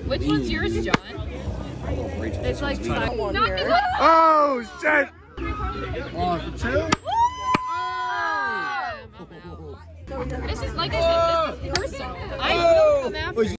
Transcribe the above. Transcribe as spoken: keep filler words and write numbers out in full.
Which one's yours, John? It's like not here. Oh, shit! Oh, for two? This is, like I said, this is personal. I will come after you.